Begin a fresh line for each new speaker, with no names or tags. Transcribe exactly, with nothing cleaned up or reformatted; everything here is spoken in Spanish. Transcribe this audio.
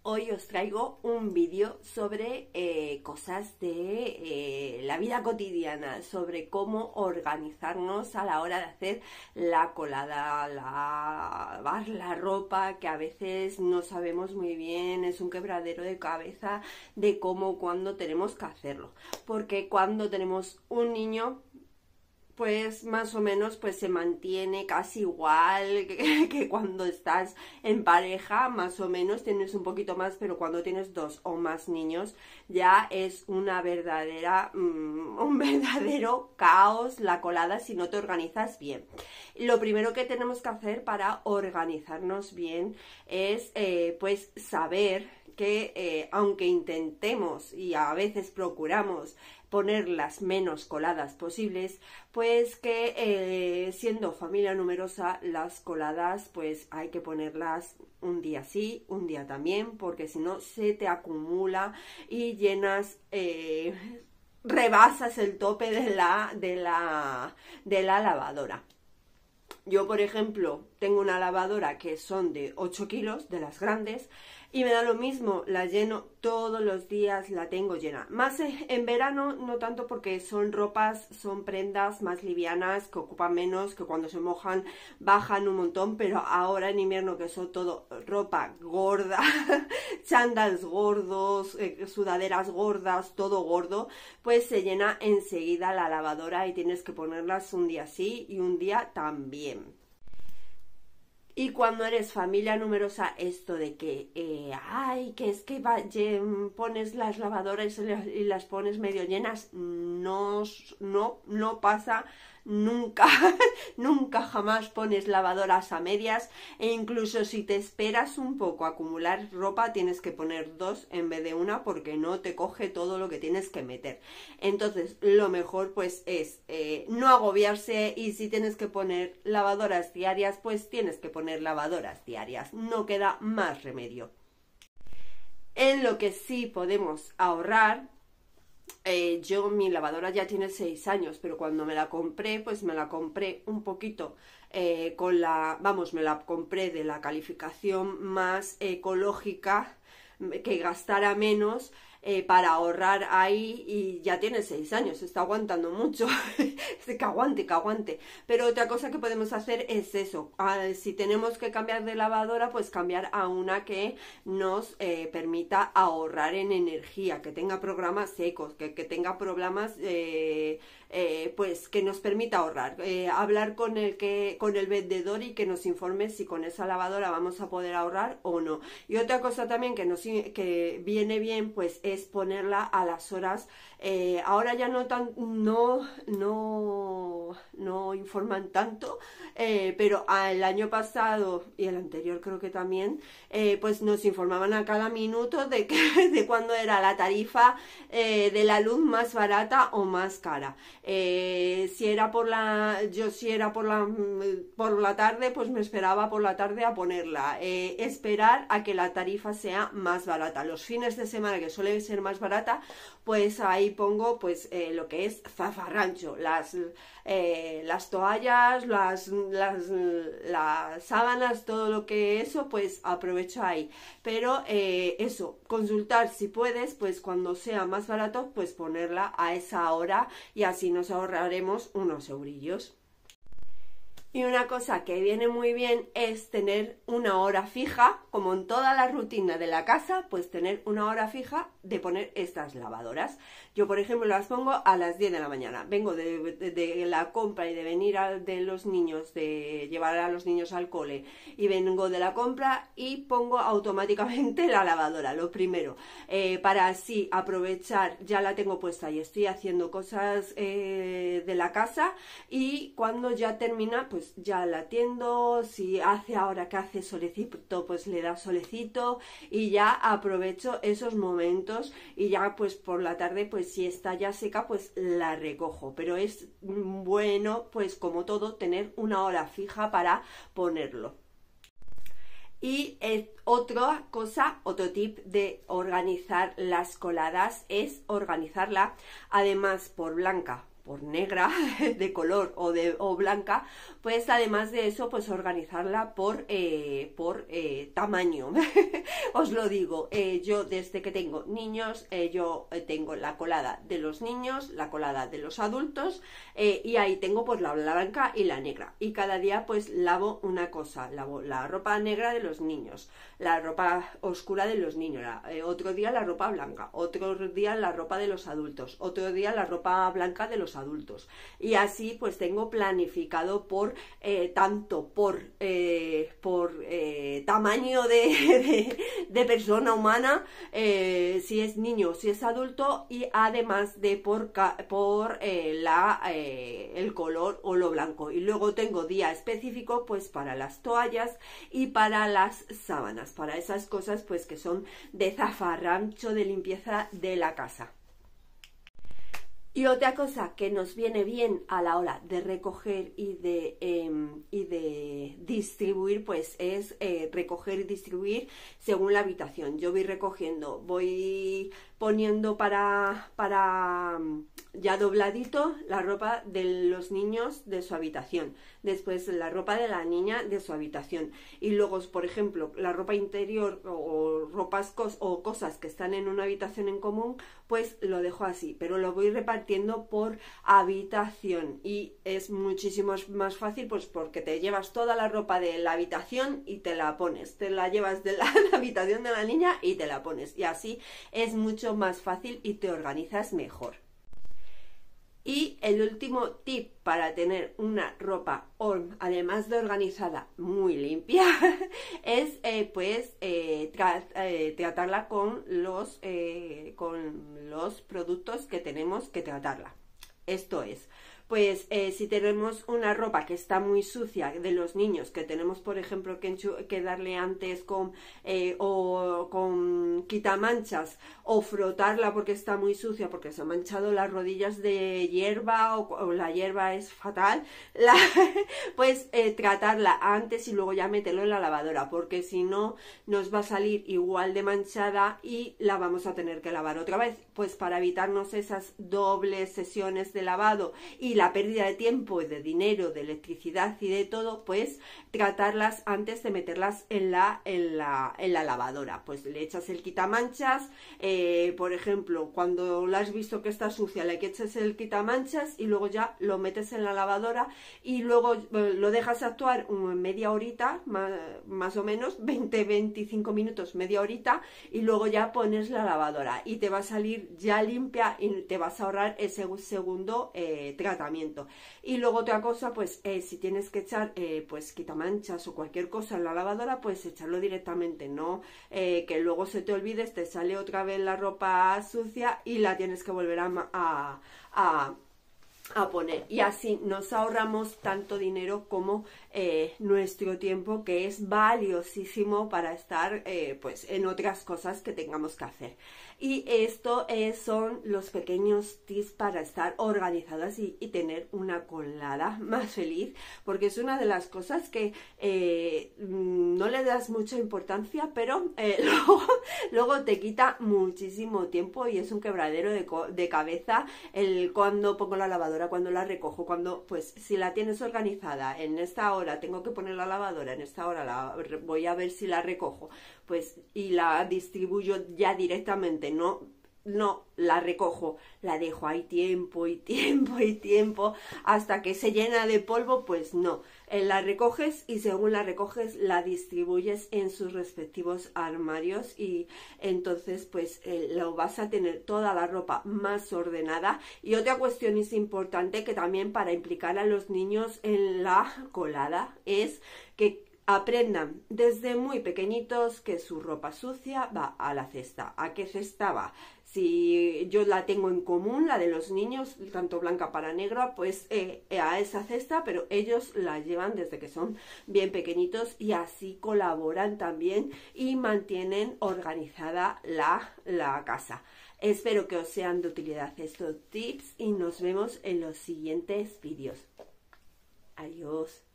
Hoy os traigo un vídeo sobre eh, cosas de eh, la vida cotidiana, sobre cómo organizarnos a la hora de hacer la colada, lavar la ropa, que a veces no sabemos muy bien, es un quebradero de cabeza de cómo, cuándo tenemos que hacerlo. Porque cuando tenemos un niño, pues más o menos pues se mantiene casi igual que, que cuando estás en pareja, más o menos tienes un poquito más, pero cuando tienes dos o más niños ya es una verdadera um, un verdadero caos la colada si no te organizas bien. Lo primero que tenemos que hacer para organizarnos bien es eh, pues saber que eh, aunque intentemos y a veces procuramos poner las menos coladas posibles, pues que eh, siendo familia numerosa las coladas pues hay que ponerlas un día sí, un día también, porque si no se te acumula y llenas, eh, rebasas el tope de la, de la, de la lavadora. Yo, por ejemplo, tengo una lavadora que son de ocho kilos, de las grandes, y me da lo mismo, la lleno todos los días, la tengo llena. Más en verano, no tanto porque son ropas, son prendas más livianas, que ocupan menos, que cuando se mojan bajan un montón, pero ahora en invierno que son todo ropa gorda, chándals gordos, eh, sudaderas gordas, todo gordo, pues se llena enseguida la lavadora y tienes que ponerlas un día sí y un día también. Y cuando eres familia numerosa, esto de que, eh, ay, que es que va, pones las lavadoras y las pones medio llenas, no, no, no pasa nunca, nunca jamás pones lavadoras a medias, e incluso si te esperas un poco a acumular ropa, tienes que poner dos en vez de una porque no te coge todo lo que tienes que meter. Entonces, lo mejor pues es eh, no agobiarse, y si tienes que poner lavadoras diarias, pues tienes que poner lavadoras diarias, no queda más remedio. En lo que sí podemos ahorrar, Eh, yo mi lavadora ya tiene seis años, pero cuando me la compré, pues me la compré un poquito eh, con la, vamos, me la compré de la calificación más ecológica, que gastara menos, eh, para ahorrar ahí, y ya tiene seis años, está aguantando mucho, que aguante, que aguante. Pero otra cosa que podemos hacer es eso, ah, si tenemos que cambiar de lavadora, pues cambiar a una que nos eh, permita ahorrar en energía, que tenga programas secos, que, que tenga programas eh, eh, pues que nos permita ahorrar, eh, hablar con el, que, con el vendedor y que nos informe si con esa lavadora vamos a poder ahorrar o no. Y otra cosa también que, nos, que viene bien pues es ponerla a las horas, eh, ahora ya no tan, no, no, no informan tanto, eh, pero el año pasado y el anterior creo que también, eh, pues nos informaban a cada minuto de, que, de cuándo era la tarifa eh, de la luz más barata o más cara. Eh, si era por la, yo si era por la, por la tarde, pues me esperaba por la tarde a ponerla, eh, esperar a que la tarifa sea más barata. Los fines de semana, que suele ser más barata, pues ahí pongo pues eh, lo que es zafarrancho, las, eh, las toallas, las, las, las sábanas, todo lo que eso, pues aprovecho ahí. Pero eh, eso, consultar si puedes, pues cuando sea más barato, pues ponerla a esa hora, y así nos ahorraremos unos eurillos. Y una cosa que viene muy bien es tener una hora fija, como en toda la rutina de la casa, pues tener una hora fija de poner estas lavadoras. Yo, por ejemplo, las pongo a las diez de la mañana. Vengo de, de, de la compra y de venir a, de los niños, de llevar a los niños al cole, y vengo de la compra y pongo automáticamente la lavadora, lo primero, eh, para así aprovechar, ya la tengo puesta y estoy haciendo cosas eh, de la casa, y cuando ya termina, pues ya la atiendo. Si hace ahora que hace solecito, pues le da solecito, y ya aprovecho esos momentos, y ya pues por la tarde, pues si está ya seca, pues la recojo. Pero es bueno, pues como todo, tener una hora fija para ponerlo. Y eh, otra cosa, otro tip de organizar las coladas es organizarla además por blanca, por negra de color o de o blanca, pues además de eso pues organizarla por eh, por eh, tamaño. Os lo digo, eh, yo desde que tengo niños eh, yo tengo la colada de los niños, la colada de los adultos, eh, y ahí tengo pues la blanca y la negra, y cada día pues lavo una cosa, lavo la ropa negra de los niños, la ropa oscura de los niños, la, eh, otro día la ropa blanca, otro día la ropa de los adultos, otro día la ropa blanca de los adultos, y así pues tengo planificado por eh, tanto por eh, por eh, tamaño de, de, de persona humana, eh, si es niño, si es adulto, y además de por, por eh, la, eh, el color o lo blanco. Y luego tengo día específico pues para las toallas y para las sábanas, para esas cosas pues que son de zafarrancho, de limpieza de la casa. Y otra cosa que nos viene bien a la hora de recoger y de, eh, y de distribuir, pues es eh, recoger y distribuir según la habitación. Yo voy recogiendo, voy poniendo para, para ya dobladito la ropa de los niños de su habitación, después la ropa de la niña de su habitación, y luego, por ejemplo, la ropa interior o ropas cos o cosas que están en una habitación en común, pues lo dejo así, pero lo voy repartiendo por habitación, y es muchísimo más fácil pues porque te llevas toda la ropa de la habitación y te la pones, te la llevas de la, la habitación de la niña y te la pones, y así es mucho más fácil y te organizas mejor. Y el último tip para tener una ropa, además de organizada, muy limpia, es eh, pues eh, tra eh, tratarla con los, eh, con los productos que tenemos que tratarla. Esto es, pues eh, si tenemos una ropa que está muy sucia de los niños, que tenemos por ejemplo que, que darle antes con, eh, o con quitamanchas, o frotarla porque está muy sucia, porque se han manchado las rodillas de hierba, o, o la hierba es fatal, la, pues eh, tratarla antes y luego ya meterlo en la lavadora, porque si no nos va a salir igual de manchada y la vamos a tener que lavar otra vez, pues para evitarnos esas dobles sesiones de lavado y la pérdida de tiempo y de dinero, de electricidad y de todo, pues tratarlas antes de meterlas en la, en la, en la lavadora. Pues le echas el quitamanchas, eh, por ejemplo, cuando la has visto que está sucia, le echas el quitamanchas y luego ya lo metes en la lavadora y luego eh, lo dejas actuar media horita, más, más o menos, veinte a veinticinco minutos, media horita, y luego ya pones la lavadora y te va a salir ya limpia y te vas a ahorrar ese segundo eh, tratamiento. Y luego otra cosa, pues eh, si tienes que echar eh, pues quitamanchas o cualquier cosa en la lavadora, pues echarlo directamente, no eh, que luego se te olvides, te sale otra vez la ropa sucia y la tienes que volver a, a, a a poner, y así nos ahorramos tanto dinero como eh, nuestro tiempo, que es valiosísimo para estar eh, pues en otras cosas que tengamos que hacer. Y esto eh, son los pequeños tips para estar organizadas y, y tener una colada más feliz, porque es una de las cosas que eh, no le das mucha importancia, pero eh, luego, luego te quita muchísimo tiempo y es un quebradero de, de cabeza el cuando pongo la lavadora, cuando la recojo, cuando, pues si la tienes organizada, en esta hora tengo que poner la lavadora, en esta hora la, voy a ver si la recojo, pues y la distribuyo ya directamente, no, no la recojo, la dejo ahí tiempo y tiempo y tiempo hasta que se llena de polvo, pues no, eh, la recoges y según la recoges la distribuyes en sus respectivos armarios y entonces pues eh, lo vas a tener toda la ropa más ordenada. Y otra cuestión es importante que también para implicar a los niños en la colada es que aprendan desde muy pequeñitos que su ropa sucia va a la cesta. ¿A qué cesta va? Si yo la tengo en común, la de los niños, tanto blanca para negra, pues eh, a esa cesta, pero ellos la llevan desde que son bien pequeñitos y así colaboran también y mantienen organizada la, la casa. Espero que os sean de utilidad estos tips y nos vemos en los siguientes vídeos. Adiós.